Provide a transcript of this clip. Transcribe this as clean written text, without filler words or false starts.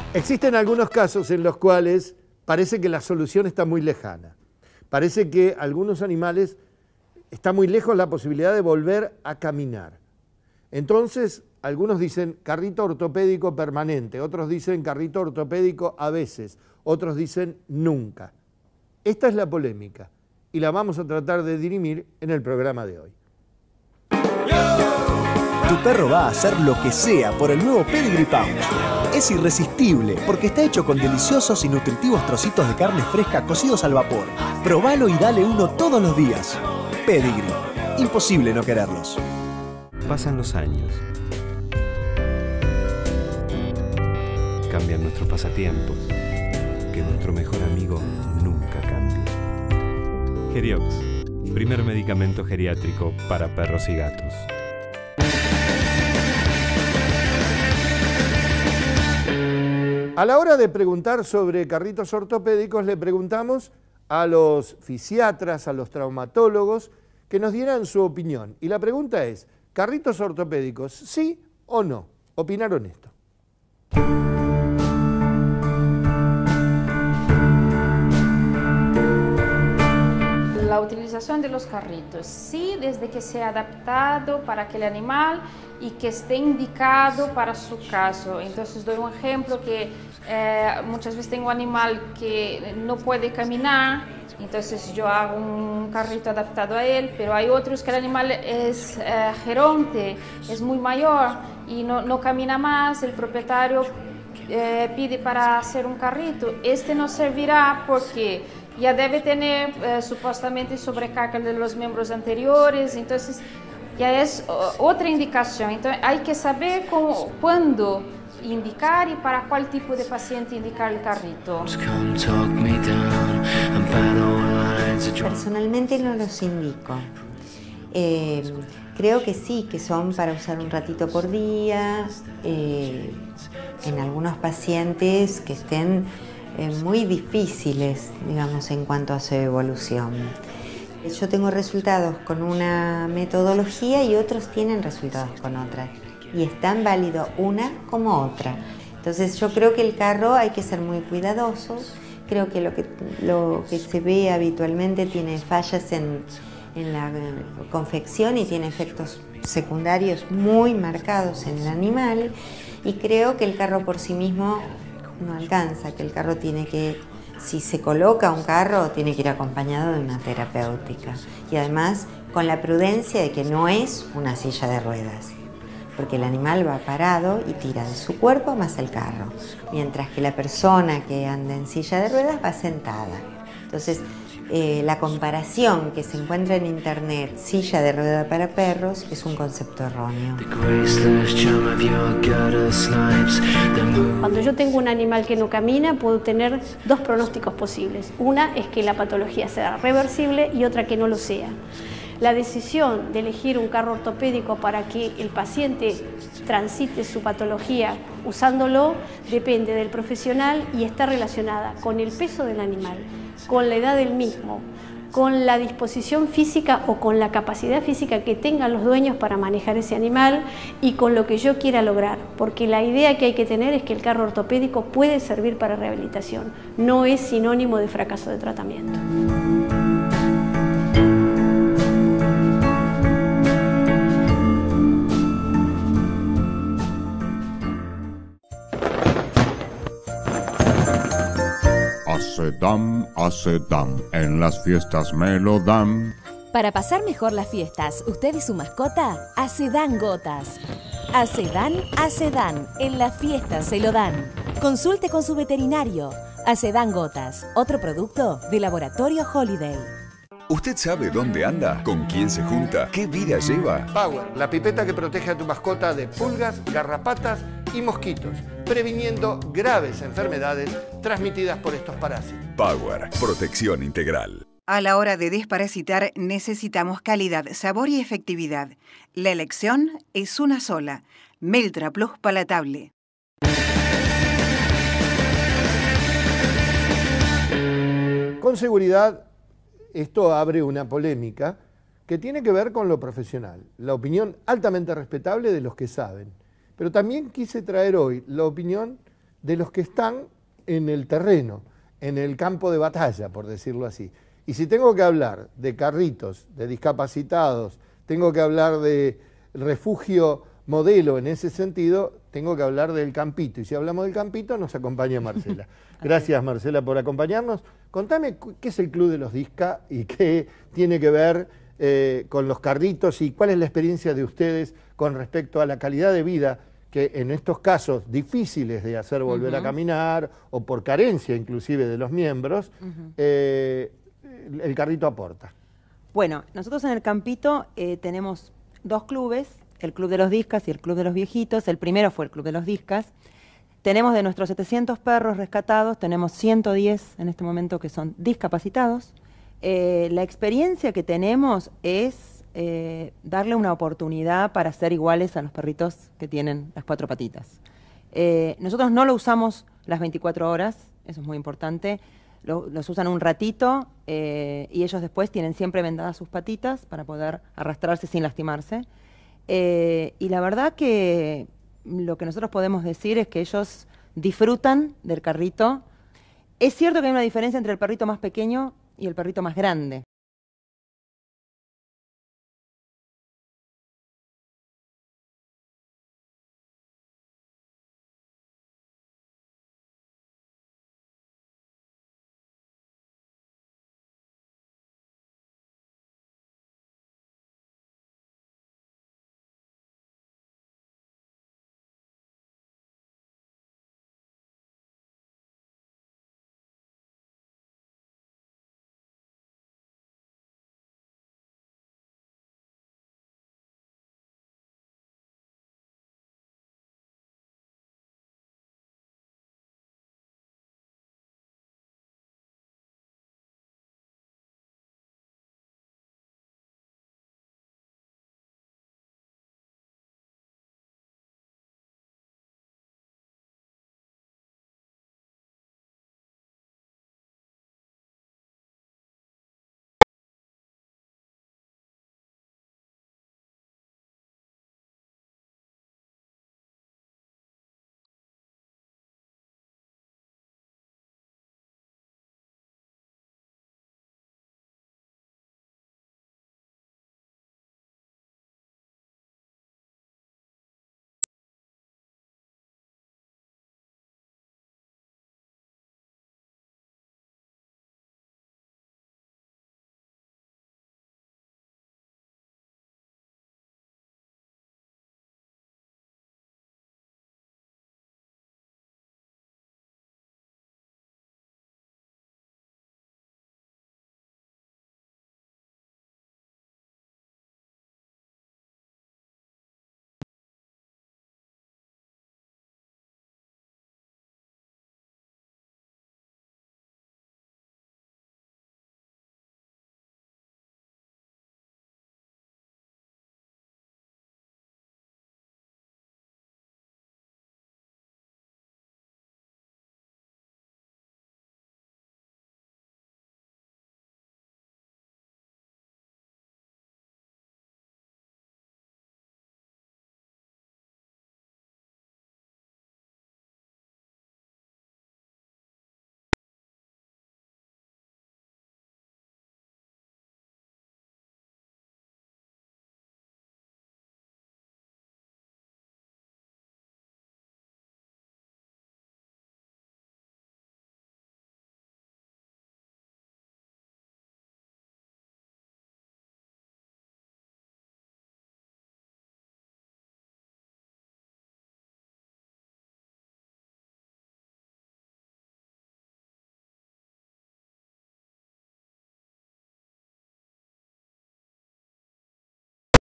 Existen algunos casos en los cuales parece que la solución está muy lejana. Parece que algunos animales está muy lejos la posibilidad de volver a caminar. Entonces, algunos dicen carrito ortopédico permanente, otros dicen carrito ortopédico a veces, otros dicen nunca. Esta es la polémica y la vamos a tratar de dirimir en el programa de hoy. Tu perro va a hacer lo que sea por el nuevo Pedigree Pound. Es irresistible porque está hecho con deliciosos y nutritivos trocitos de carne fresca cocidos al vapor. Probalo y dale uno todos los días. Pedigree. Imposible no quererlos. Pasan los años. Cambian nuestros pasatiempos. Que nuestro mejor amigo nunca cambie. Geriox. Primer medicamento geriátrico para perros y gatos. A la hora de preguntar sobre carritos ortopédicos, le preguntamos a los fisiatras, a los traumatólogos, que nos dieran su opinión. Y la pregunta es, ¿carritos ortopédicos sí o no? ¿Opinaron esto? La utilización de los carritos, sí, desde que sea adaptado para aquel animal y que esté indicado para su caso. Entonces doy un ejemplo que muchas veces tengo un animal que no puede caminar, entonces yo hago un carrito adaptado a él, pero hay otros que el animal es geronte, es muy mayor y no camina más, el propietario pide para hacer un carrito. Este no servirá porque ya debe tener supuestamente sobrecarga de los miembros anteriores, entonces ya es otra indicación. Entonces hay que saber cuándo indicar y para cuál tipo de paciente indicar el carrito. Personalmente no los indico. Creo que sí, que son para usar un ratito por día, en algunos pacientes que estén muy difíciles, digamos, en cuanto a su evolución. Yo tengo resultados con una metodología y otros tienen resultados con otra. Y es tan válido una como otra. Entonces yo creo que el carro hay que ser muy cuidadosos. Creo que lo que se ve habitualmente tiene fallas en la confección y tiene efectos secundarios muy marcados en el animal. Y creo que el carro por sí mismo no alcanza, que el carro tiene que, si se coloca un carro, tiene que ir acompañado de una terapéutica. Y además con la prudencia de que no es una silla de ruedas, porque el animal va parado y tira de su cuerpo más el carro, mientras que la persona que anda en silla de ruedas va sentada. Entonces, la comparación que se encuentra en internet, silla de rueda para perros, es un concepto erróneo. Cuando yo tengo un animal que no camina, puedo tener dos pronósticos posibles. Una es que la patología sea reversible y otra que no lo sea. La decisión de elegir un carro ortopédico para que el paciente transite su patología usándolo depende del profesional y está relacionada con el peso del animal, con la edad del mismo, con la disposición física o con la capacidad física que tengan los dueños para manejar ese animal y con lo que yo quiera lograr, porque la idea que hay que tener es que el carro ortopédico puede servir para rehabilitación, no es sinónimo de fracaso de tratamiento. Acedam, en las fiestas me lo dan. Para pasar mejor las fiestas, usted y su mascota, Acedam Gotas. Acedam, en la fiesta se lo dan. Consulte con su veterinario. Acedam Gotas, otro producto de Laboratorio Holiday. ¿Usted sabe dónde anda? ¿Con quién se junta? ¿Qué vida lleva? Power, la pipeta que protege a tu mascota de pulgas, garrapatas y mosquitos, previniendo graves enfermedades transmitidas por estos parásitos. Power, protección integral. A la hora de desparasitar necesitamos calidad, sabor y efectividad. La elección es una sola. Meltra Plus Palatable. Con seguridad, esto abre una polémica que tiene que ver con lo profesional, la opinión altamente respetable de los que saben. Pero también quise traer hoy la opinión de los que están en el terreno, en el campo de batalla, por decirlo así. Y si tengo que hablar de carritos, de discapacitados, tengo que hablar de refugio modelo en ese sentido, tengo que hablar del campito. Y si hablamos del campito, nos acompaña Marcela. Gracias, Marcela, por acompañarnos. Contame qué es el Club de los Disca y qué tiene que ver con los carritos y cuál es la experiencia de ustedes con respecto a la calidad de vida que en estos casos difíciles de hacer volver a caminar o por carencia inclusive de los miembros, el carrito aporta. Bueno, nosotros en el campito tenemos dos clubes, el Club de los Discas y el Club de los Viejitos. El primero fue el Club de los Discas. Tenemos de nuestros 700 perros rescatados, tenemos 110 en este momento que son discapacitados. La experiencia que tenemos es darle una oportunidad para ser iguales a los perritos que tienen las 4 patitas. Nosotros no lo usamos las 24 horas, eso es muy importante. Los usan un ratito y ellos después tienen siempre vendadas sus patitas para poder arrastrarse sin lastimarse. Y la verdad que lo que nosotros podemos decir es que ellos disfrutan del carrito. Es cierto que hay una diferencia entre el perrito más pequeño y el perrito más grande.